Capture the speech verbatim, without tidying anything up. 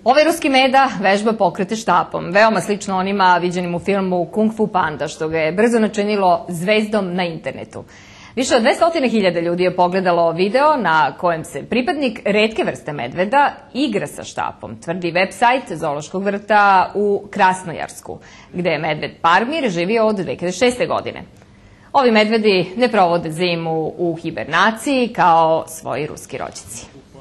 Ovaj ruski meda vežba pokrete štapom, veoma slično onima viđenim u filmu Kung Fu Panda, što ga je brzo načinilo zvezdom na internetu. Više od dvesta hiljada ljudi je pogledalo video na kojem se pripadnik retke vrste medveda igra sa štapom, tvrdi web sajt Zoološkog vrta u Krasnojarsku, gde je medved Parmir živio od dve hiljade šeste. godine. Ovi medvedi ne provode zimu u hibernaciji kao svoji ruski rođaci.